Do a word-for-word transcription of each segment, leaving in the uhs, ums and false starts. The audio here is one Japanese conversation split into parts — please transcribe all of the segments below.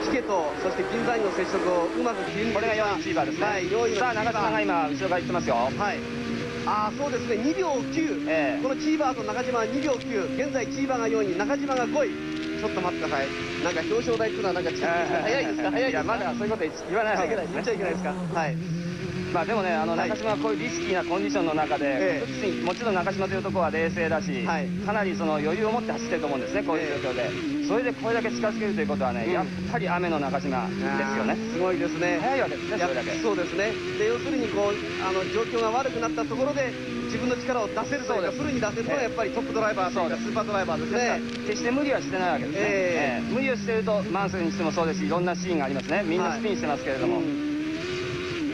チケとそして銀座員の接触をうまく切り抜けた。 これがよんいチーバーですね。 はい、よんいのチーバー。 さあ中島が今後ろから行ってますよ。 はい。ああ、そうですね、にびょうきゅう、 ええ、 このチーバーと中島はにびょうきゅう、現在チーバーがよんい、中島がごい。ちょっと待ってください。なんか表彰台っていうのはなんか近づいて早いですか、早いですか。 いや、まだそういうこと言わない方がいいですね。 言っちゃいけないですか。はい。 まあでもね、あのはい中島はこういうリスキーなコンディションの中で、 ええ、 もちろん中島というところは冷静だし、はい、かなりその余裕を持って走ってると思うんですね、こういう状況で。ええ、それでこれだけ近づけるということはね、うん、やっぱり雨の中島ですよね。 すごいですね。 早いわけですね、それだけ。 そうですね。で、要するにこうあの状況が悪くなったところで自分の力を出せるというか、フルに出せるのがやっぱりトップドライバーというかスーパードライバーですね。 決して無理はしてないわけですね。えー、無理をしているとマンスにしてもそうですし、いろんなシーンがありますね。みんなスピンしてますけれども、はい、うん、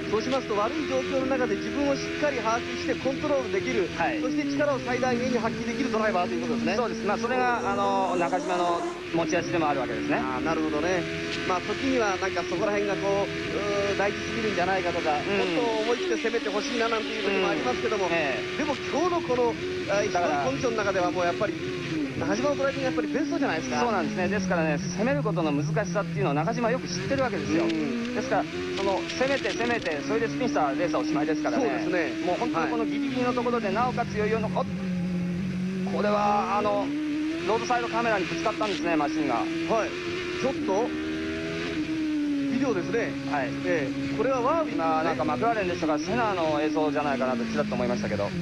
そうしますと悪い状況の中で自分をしっかり把握してコントロールできる、はい、そして力を最大限に発揮できるドライバーということですね。 そうです。まあそれがあの中島の持ち味でもあるわけですね。 あ、なるほどね。まあ時にはなんかそこら辺がこう大事すぎるんじゃないかとか、うん、もっと思い切って攻めてほしいななんていう時もありますけども、うん、えー、でも今日のこのひどいコンディションの中ではもうやっぱり中島のドライビングがやっぱりベストじゃないですか。 そうなんですね。ですからね、攻めることの難しさっていうのを中島はよく知ってるわけですよ。うん、ですからその攻めて攻めてそれでスピンしたレースはおしまいですからね。そうですね。もう本当にこのギリギリのところで、はい、なおかつ余裕のここれはあのロードサイドカメラにぶつかったんですね、マシンが。はい。 ちょっとビデオですね。はい。ええ、これはワービー、 まあなんかマクラーレンでしたからセナの映像じゃないかなとちらっと思いましたけど。はい。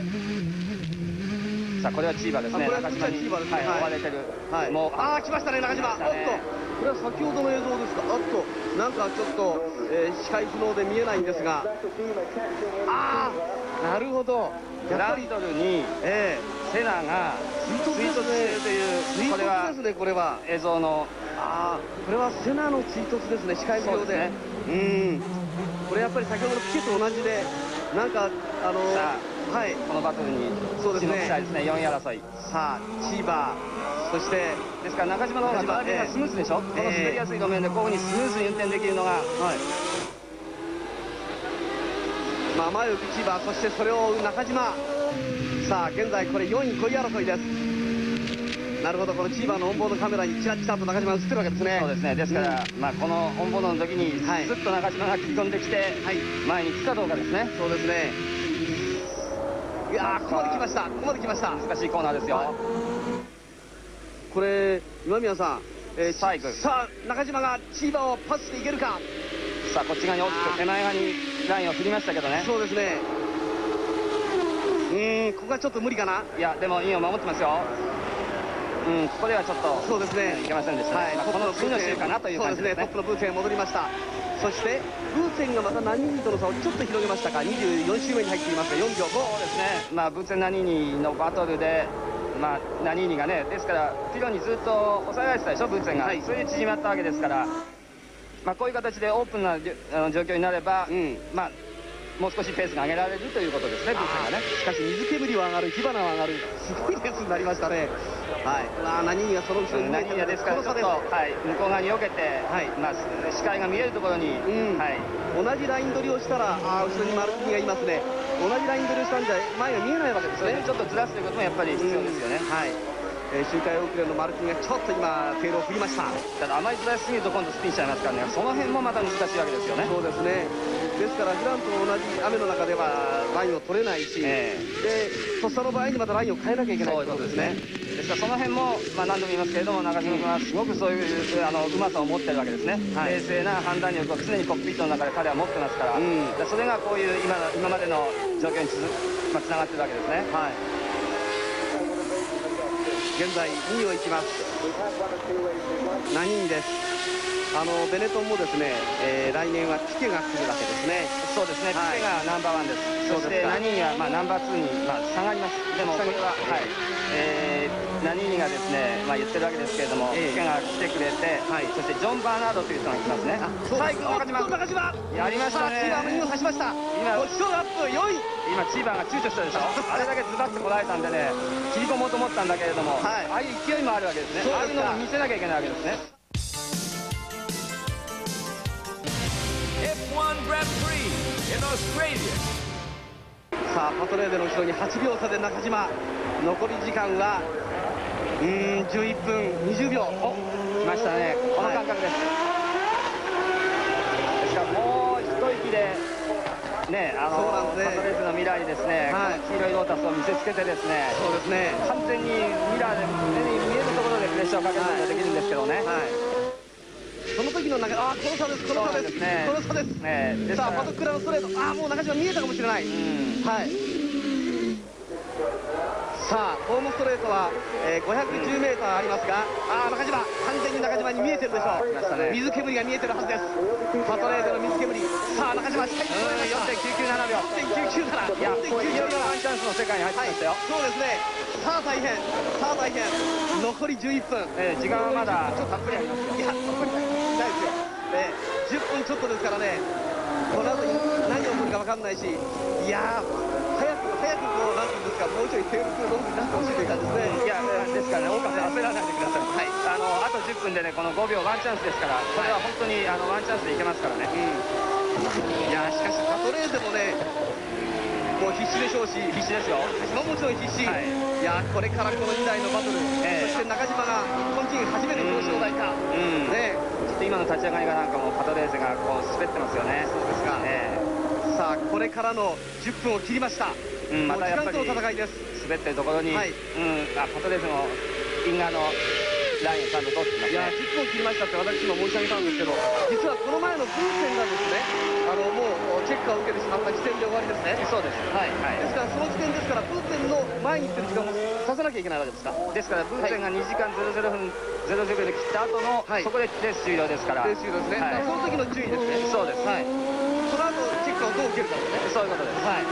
さあこれはチーバーですね。 これはチーバーですね。 はい、追われてる。 はい。もうああ来ましたね、中島。おっと、これは先ほどの映像ですか。あっとなんかちょっと、えー、視界不能で見えないんですが。ああ、なるほど。 ランドルに、えー、セナが追突しているという、これはですね、これは映像の、 ああ、これはセナの追突ですね、視界不良で。うん、これやっぱり先ほどのピケと同じで、なんかあのはい、このバトルに注目したいですね、よんい争い。 さあチーバー、そしてですから中島の方がバーディがスムーズでしょ、この滑りやすい路面でこういうふうにスムーズに運転できるのが、はい、 まあ前を行くチーバー、そしてそれを追う中島。さあ現在これよんいごい争いです。なるほど、このチーバーのオンボードカメラにチラチラと中島が映ってるわけですね。 そうですね。ですから、うん、まあこのオンボードの時にスッと中島が切り込んできて、はい、前に来たかどうかですね。 そうですね。いやー、ここまで来ました、ここまで来ました。 難しいコーナーですよ。はい、 これ今宮さん、 えー、サイクル。 さあ中島がチーバーをパスしていけるか。 さあこっち側に大きく手前側にラインを振りましたけどね。 そうですね。うーん、ここはちょっと無理かな。 いやでもインを守ってますよ。うん、ここではちょっとそうですね、 いけませんでした。はい、この次の週かなという感じですね。 トップのブーツェン戻りました。そしてブーツェンがまたナニーニとの差をちょっと広げましたか。にじゅうよん周目に入っていますがよんびょうご。 そうですね。まあブーツェンナニーニのバトルで、まあナニーニがね、ですからピロにずっと抑えられてたでしょ、ブーツェンが。はい、それで縮まったわけですから、まあこういう形でオープンな状況になれば、うん、まあもう少しペースが上げられるということですね、ブーツェンがね。しかし水煙は上がる、火花は上がる、すごいレースになりましたね。はい、ああ、ナニーニがその後ろに、ナニーニですから、ちょっと、はい、向こう側に避けて、はい、まあ視界が見えるところに、うん、はい、 同じライン取りをしたら、ああ、後ろにマルティニがいますね。同じライン取りをしたんじゃ前が見えないわけですね。 ちょっとずらすということもやっぱり必要ですよね。 はい。えー、周回遅れのマルティンがちょっと今テールを振りました。 ただあまりずらしすぎると今度スピンしちゃいますからね、その辺もまた難しいわけですよね。 そうですね。ですからフランと同じ雨の中ではラインを取れないし、えー、でとっさの場合にまたラインを変えなきゃいけないということですね。 ですからその辺も、まあ、何度も言いますけれども、中島君はすごくそういうあのうまさを持ってるわけですね。はい、冷静な判断力を常にコックピットの中で彼は持ってますから、うん、それがこういう今の今までの状況につ、まあ、つながってるわけですね。はい、 現在にいを行きます。ナニーニです。あのベネトンもですね、えー、来年はピケが来るわけですね。 そうですね、ピケがナンバーワンです。そしてナニーニは、まあ、ナンバーツーに、まあ、下がります。でもこれは、はい、えー、ナニーニがですね、まあ、言ってるわけですけれども、えー、ピケが来てくれて、はい、そしてジョン・バーナードという人が来ますね。 最後中島、中島やりましたね。 チーバーのにを刺しました。今ポジションアップよんい。 今チーバーが躊躇したでしょ。あれだけズバッとこられたんでね、切り込もうと思ったんだけれども、はい、ああいう勢いもあるわけですね。ああいうのを見せなきゃいけないわけですね。 さあパトレーデの後ろにはちびょう差で中島、残り時間はうーんじゅういっぷんにじゅうびょう。 お、来ましたね、この感覚です。はね、あそうなんのですねパトレーズのミラーにですね、 はいこの黄色いロータスを見せつけてですね、 そうですね。 完全にミラーで目に見えるところでプレッシャーをかけることができるんですけどね。 はい。その時の中、ああ、この差です、この差です、 そうなんですねこの差です。 ねですからさあ、パトクラのストレート、ああ、もう中島見えたかもしれない。 うんはい。さあ、ホームストレートは、えー、ごひゃくじゅうメーターありますが、ああ、中島、完全に中島に見えてるでしょう。 来ましたね水煙が見えてるはずです。パトレートの水煙。さあ、中島、近いところへよんてんきゅうきゅうななびょう。 よんてんきゅうきゅうなな。 いや、こういういろいろワンチャンスの世界に入ってはい、 きましたよ。 そうですね。さあ、大変。さあ、大変。残りじゅういっぷん。 えー時間はまだたっぷりありますよ。 いや、残りないですよ。えー、じゅっぷんちょっとですからね、この後に何をするか分かんないし、いやー、早く、早くこう、なんていうんですか、もうちょいテールクロングになってほしいという感じですね。 いや、ですからね、大川さん焦らないでください。はい。あの、あとじゅっぷんでね、このごびょうワンチャンスですから、これは本当にあのワンチャンスでいけますからね。 いやー、しかし、パトレーゼもね、もう必死でしょうし、 必死ですよ。 中島ももちろん必死。 はいいやー、これからこのにだいのバトル、 ええそして中島が日本人初めて表彰台か。 うんねちょっと今の立ち上がりがなんかもうパトレーゼがこう滑ってますよね。 そうですかえさあ、これからのじゅっぷんを切りました。 えうん、またやっぱりもう時間との戦いです。 滑ってるところに、 はいうん、あ、パトレーゼもイン側のラインをちゃんと通ってきますね。 いやー、じゅっぷんを切りましたって私今申し上げたんですけど、実はこの前のブーセンがですね、あのもうチェックを受けてしまった時点で終わりですね。 そうです。 はい、 はいですからその時点ですから、ブーセンの前に行ってる時間もさせなきゃいけないわけですか。 ですからブーセンがにじかんゼロゼロふんゼロゼロびょうで切った後の、 はいそこでレース終了ですから。 練習ですね。 はいだからその時の順位ですね。 そうです。 はい。その後チェックをどう受けるかですね。 そういうことです。 はい。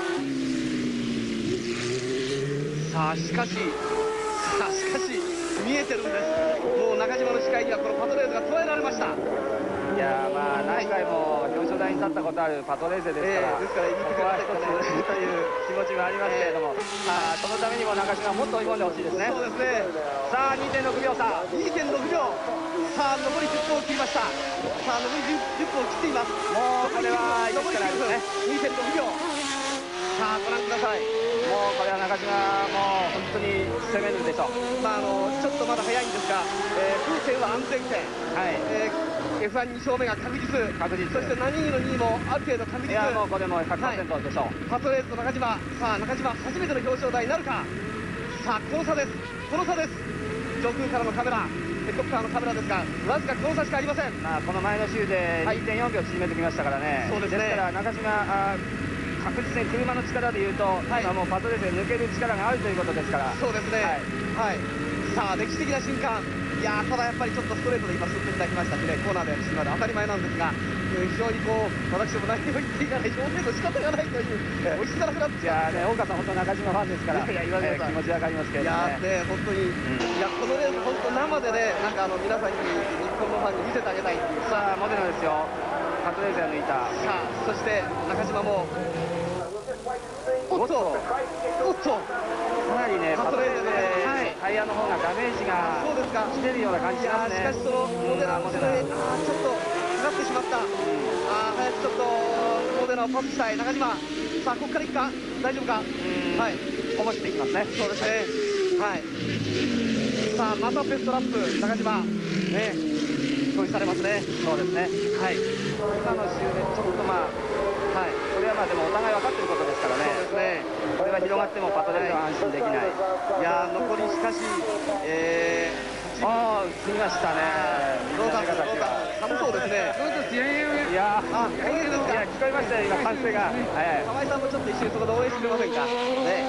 さあ、しかし、さあ、しかし、見えてるんです。もう中島の視界にはこのパトレーズが捉えられました。 いやーまあ何回も表彰台に立ったことあるパトレーゼですから、 ええですから言ってくださいここは一つという気持ちもありますけれども、あーそのためにも中島はもっと追い込んでほしいですね。 そうですね。 さあ にてんろくびょう差。 にてんろくびょう。さあ、残りじゅっぷんを切りました。さあ、残りじゅっぷんを切っています。 もうこれは残りきゅうふん。にてんろくびょう。さあ、ご覧ください。 もうこれは中島もう本当に攻めるでしょう。 まあ、あの、ちょっとまだ早いんですが、えー、風船は安全圏。 はい。 えー、エフワンに 勝目が確実。 確実。 そして何位のにいもある程度確実。 いやもうこれもひゃくパーセントでしょう。 パトレーズと中島。さあ、中島、初めての表彰台になるか。さあ、この差です。この差です。上空からのカメラ。ヘリコプターのカメラですが、わずかこの差しかありません。 まあこの前の週で にてんよんびょう縮めてきましたからね。 そうですねですから中島あー確実に車の力でいうと、 はい今もうパトレーゼ抜ける力があるということですから。 そうですね。はい。さあ、歴史的な瞬間。いやー、ただやっぱりちょっとストレートで今進んでいただきましたしね、コーナーで走るまで当たり前なんですが、うん非常にこう、私も何を言っていいかね、表現の仕方がないという、おしづらくなっていやーね、大川さん、本当中島ファンですから、 いやいや言われてくださいえー気持ちわかりますけれいどもね。 やーね、本当に、いや、このレース、本当生でね、なんかあの、皆さんに、日本のファンに見せてあげたいっていう。ささあ、モデナですよ。パトレーゼが抜いた。 あ、そして中島も、おっと、おっと、 かなりね、パトレーゼで、 はいタイヤの方がダメージがそうですか。 来てるような感じしますね。 いやーしかしそのモデナうんモデナ。 モデナ、あーちょっとかかってしまった。あー早くちょっとモデナをパスしたい中島。さあここから行くか大丈夫か。 うんはい。 こぼしていきますね。 そうですね。はい。さあまたペストラップ中島ね表示されますね。 そうですね。 はい。 今の週でちょっとまあ、 はい。 これはまあでもお互い分かってることですからね。 そうですね。 これは広がってもパトレーゼは安心できない。 いやー残りしかしえー。 ああ、過ぎましたね。 どうだどうだ寒そうですね。 いやー、 あ、大変ですか。 いや、聞こえましたよ、今、歓声が。はいはい。 河合さんもちょっと一緒にそこで応援してくれませんか。ね。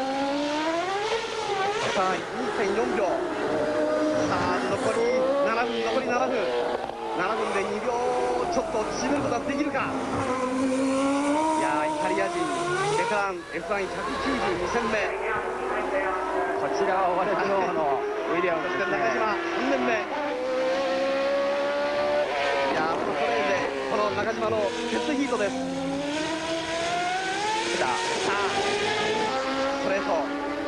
さあ、にてんよんびょう。さあ、残りななふん、残りななふん。ななふんでにびょうちょっと縮めることができるか。いやー、イタリア人、ベテラン エフワンひゃくきゅうじゅうに 戦目。 こちらはオワレブローのウィリアムそですね。 して中島、さんねんめ。いやー、このトレーで、この中島のテストヒートです。 さあ、 さあ、ストレート。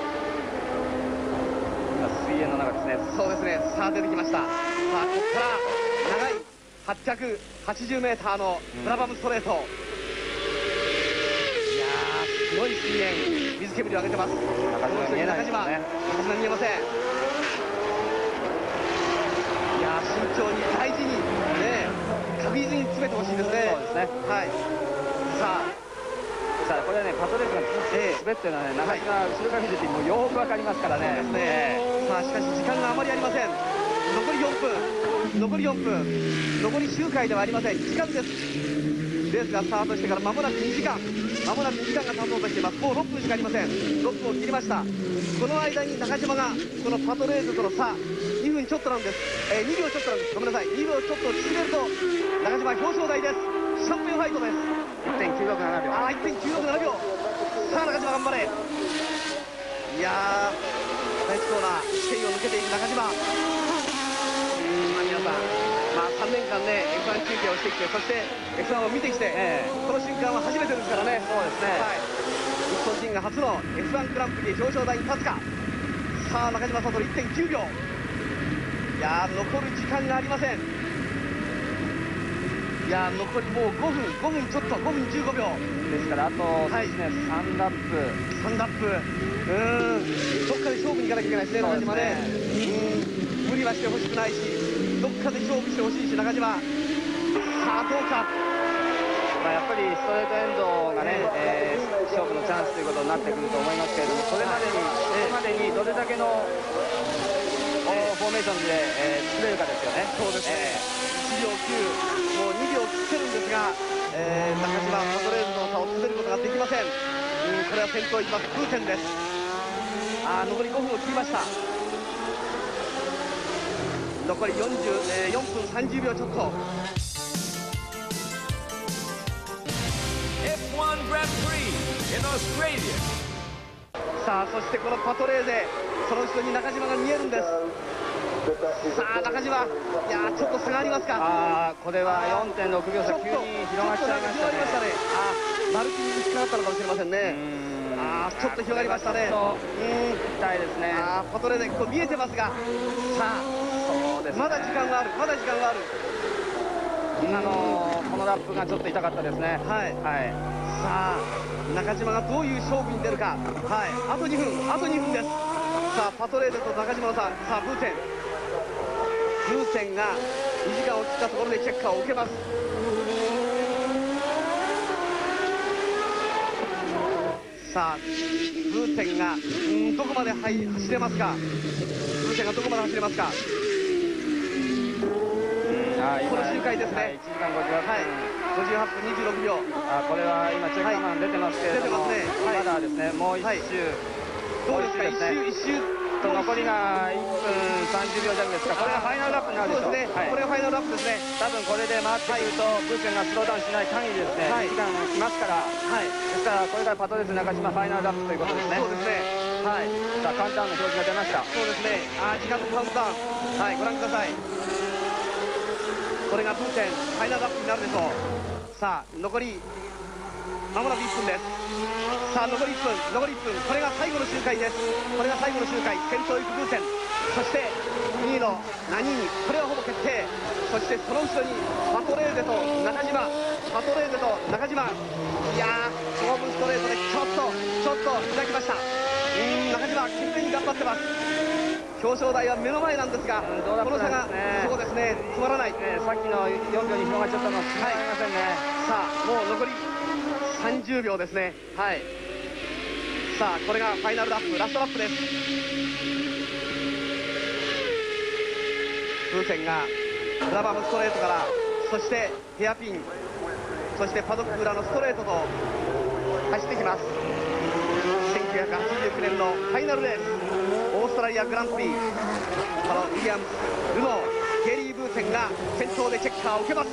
水泳の中ですね。 そうですね、さあ出てきました。さあ、ここから長いはっぴゃくはちじゅうメーターのブラバムストレート。いやー、すごい水煙、水煙を上げてます。 中島見えないですね。 中島、中島見えません。いやー、慎重に大事に、ね、確実に詰めてほしいですね。 そうですね。 はい。さあ、 さあ、 れね、パトレーズが滑ってるのはね、中島が後ろから見ててもよーくわかりますからね。 そうですね。さあしかし時間があまりありません。残りよんぷん、残りよんぷん、残り周回ではありません。時間です。レースがスタートしてから間もなくにじかん、間もなくにじかんが経とうとしています。もうろっぷんしかありません。ろっぷんを切りました。この間に中島がこのパトレーズとの差にふんちょっとなんです、えー、にびょうちょっとなんです。ごめんなさい、にびょうちょっと縮めると中島表彰台です。シャンピオンファイトです。 いってんきゅうろくなな 秒。 ああ いってんきゅうろくなな 秒。さあ中島頑張れ。いやー、第いちコーナーステイを抜けていく中島。うーん、まあ皆さん、まあさんねんかんね エフワン 中継をしてきて、そして エフワン を見てきて、えー、この瞬間は初めてですからね。 そうですね、 はい、日本人が初の エフワン グランプリで表彰台に立つか。さあ中島悟 いってんきゅうびょう。いやー、残る時間がありません。いやー、残りもうごふん、ごふんちょっと、ごふんじゅうごびょうですから、あと、はいね、さんラップ、 さんラップ、うーん、どっかで勝負に行かなきゃいけないですね、中島ね。うん、無理はしてほしくないし、どっかで勝負してほしいし、中島。さあ、どうか。 まあ、やっぱりストレートエンドがね、えー、勝負のチャンスということになってくると思いますけれども、それまでに、それまでにどれだけの、えー、フォーメーションで、えー、作れるかですよね。 そうですね、いちびょうきゅう、もうにびょう切ってるんですが、えー、中島、パトレーズの差を詰めることができません。うん、これは先頭いきます、風船です。あー、残りごふんを切りました。残りよんじゅう、えー、よんぷんさんじゅうびょうちょっと。さあ、そしてこのパトレーゼ、その後ろに中島が見えるんです。さあ中島、いやー、ちょっと差がありますか。 ああ、これは よんてんろくびょう差、急に広がっちゃいましたね。 あー、マルキに引っかかったのかもしれませんね。あー、ちょっと広がりましたね。 うん、痛いですね。 あー、パトレーゼ、こう見えてますが、さあ、そうですね、まだ時間がある、まだ時間がある。 あのー、このラップがちょっと痛かったですね。 はい、はい、さあ中島がどういう勝負に出るか。はい、あとにふん、あとにふんです。さあパトレーゼと中島の差。さあブーテン、ブーテンがにじかんを切ったところでチェッカーを受けます。さあブーテンがんどこまで走れますか。ブーテンがどこまで走れますか。この周回ですね。 いちじかんごじゅうはっぷん、はい、 ごじゅうはっぷんにじゅうろくびょう。 あ、これは今チェッカーマン出てますけれども、 出てますね。 まだですね、もう一周、はい、 どうですか、一周一周と残りがいっぷんさんじゅうびょう弱ですか。これがファイナルラップになるでしょう。 そうですね、はい、これがファイナルラップですね。 多分これで回ってくると、ブーケンがスローダウンしない限りですね、はい、時間が来ますから、はい、ですからこれからパトレーズ中島ファイナルラップということですね。 そうですね、はい、 さあカウントダウンの表示が出ました。 そうですね、あ、時間のカウントダウン、はい、ご覧ください。これがブーテンファイナルラップになるでしょう。さあ残りまもなくいっぷんです。さあ残りいっぷん、残りいっぷん、これが最後の周回です。これが最後の周回、先頭行くブーテン、そしてにいのナニーニ、これはほぼ決定。そしてその後ろにパトレーゼと中島、パトレーゼと中島、いやー、勝負ストレートでちょっとちょっと開きました。うーん、中島懸命に頑張ってます。表彰台は目の前なんですが、うん、この差が、そうですね、つまらない、 えー、さっきのよんびょうに広がっちゃったのは違いませんね。 さあもう残りさんじゅうびょうですね。はい、さあこれがファイナルラップ、ラストラップです。風船がグラバムストレートから、そしてヘアピン、そしてパドック裏のストレートと走ってきます。せんきゅうひゃくはちじゅうきゅうねんのファイナルレース、オーストラリアグランプリ、このウィリアムズ、ルノー、ケリー・ブーテンが先頭でチェッカーを受けます。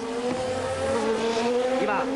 今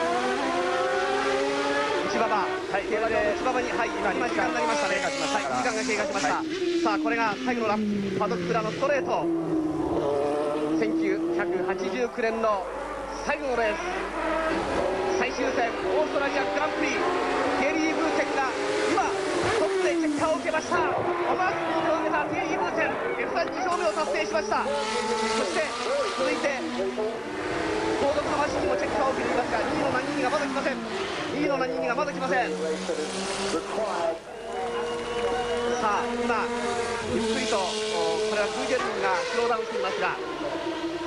内馬場、はい、競馬場の内馬場に、はい、今今時間になりましたね。はい、時間が経過しました。はい、さあこれが最後のラップ、パドック裏のストレート、せんきゅうひゃくはちじゅうきゅうねんの最後のレース、最終戦オーストラリアグランプリ、ケリー・ブーテンが今トップでチェッカーを受けました。おまずスピードを上げたケリー・ブーテン、 エフワンに 勝目を達成しました。そして続いて後続のマシンにもチェッカーを受けていますが、にいのナニーニがまだ来ません。にいのナニーニがまだ来ません。さあ今ゆっくりとこれはクーゲルンがスローダウンしていますが、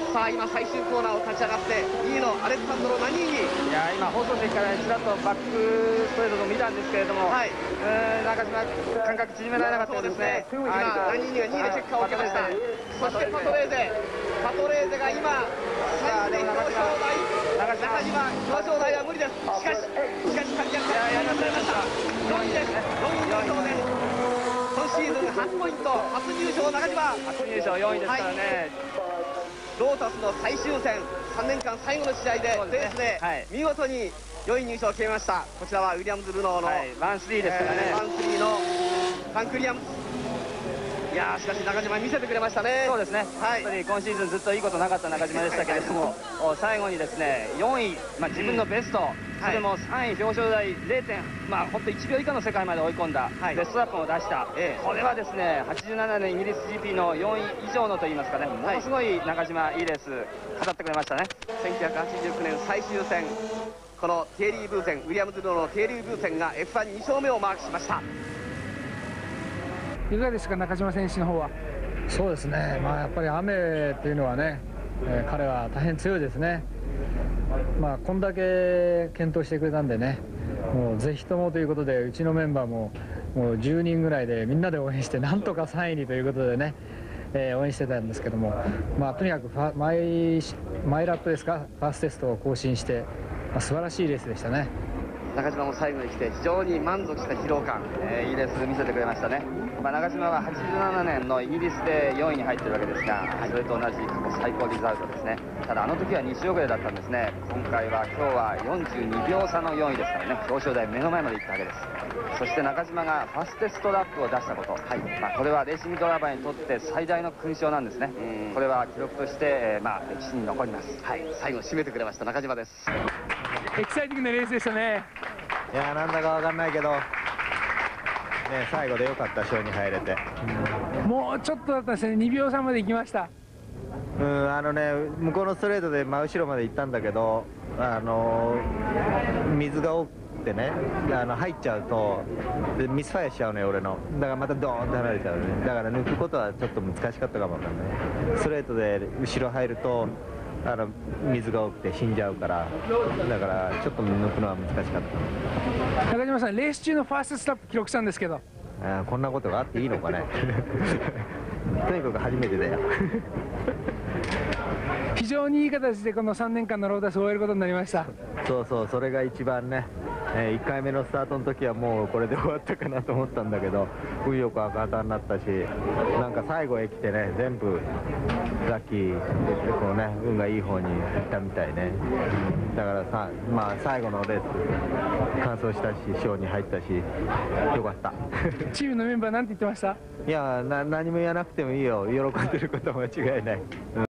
さあ今最終コーナーを勝ち上がってにいのアレッサンドロ・ナニーニ。 いや今放送席からちらっとバックストレートを見たんですけれども、はい、うーん中島間隔縮められなかったようですね。 今ナニーニがにいでチェックを受けました。そしてパトレーゼパトレーゼが今さあ表彰台中島表彰台は無理です。しかししかし観客からやりましたよんいです。よんい入賞です。今シーズン初ポイント初入賞中島初入賞よんいですからね、 ロータスの最終戦さんねんかん最後の試合でレースで見事によんい入賞を決めました。こちらはウィリアムズ・ルノーのワンスリーですからね、 ワンスリーのファンクリアムズ。いやーしかし中島見せてくれましたね。 そうですね、はい、やっぱり今シーズンずっといいことなかった中島でしたけれども、最後にですねよんい、まあ、自分のベスト、うん、それもさんい表彰台 ゼロ. まあ本当いちびょう以下の世界まで追い込んだ、はい、ベストラップを出した、ええ、これはですねはちじゅうななねんイギリス ジーピー のよんい以上のといいますかね、ものすごい中島いいレース語ってくれましたね。 せんきゅうひゃくはちじゅうきゅうねん最終戦、このテイリー・ブーゼンウィリアムズ・ルノーのテイリー・ブーゼンが エフワンに 勝目をマークしました。 いかがですか中島選手の方は。 そうですね、まあ、やっぱり雨というのはね、えー、彼は大変強いですね。まあこんだけ検討してくれたんでね、もうぜひともということでうちのメンバーももうじゅうにんぐらいでみんなで応援してなんとかさんいにということでね、えー、応援してたんですけども、まあとにかくファマイマイラップですか、ファーストテストを更新して、まあ、素晴らしいレースでしたね。 中島も最後に来て非常に満足した疲労感、 えー、いいレース見せてくれましたね。まあ、中島ははちじゅうななねんのイギリスでよんいに入ってるわけですが、それと同じ過去最高リザルトですね。ただあの時はに周遅れだったんですね。今回は今日はよんじゅうにびょう差のよんいですからね、表彰台目の前まで行ったわけです。そして中島がファステストラップを出したこと、はい、まあ、これはレーシングドライバーにとって最大の勲章なんですね。これは記録として、えー、まあ歴史に残ります。 はい、最後締めてくれました中島です。 エキサイティングなレースでしたね。 いやーなんだかわかんないけど、ね、最後でよかった、賞に入れて、 うん、もうちょっとだったんですね、にびょう差まで行きました。 うん、あのね、向こうのストレートで真後ろまで行ったんだけど、あのー、水が多くてね、あの入っちゃうとでミスファイアしちゃうね、俺の。だからまたドーンと離れちゃうね。だから抜くことはちょっと難しかったかもわかんない。ストレートで後ろ入るとあの水が多くて死んじゃうから、だからちょっと抜くのは難しかった。 中島さん、レース中のファーストスタップ記録したんですけど、 あこんなことがあっていいのかねとにかく初めてだよ非常にいい形でこのさんねんかんのロータスを終えることになりました。 そうそう、それが一番ね、えー、いっかいめのスタートの時はもうこれで終わったかなと思ったんだけど、運よく赤旗になったし、なんか最後へ来てね、全部ラッキーでこうね、運がいい方に行ったみたいね。だからさ、まあ最後のレース完走したし、賞に入ったし、よかったチームのメンバーなんて言ってました？ いやな、何も言わなくてもいいよ、喜んでることは間違いない。うん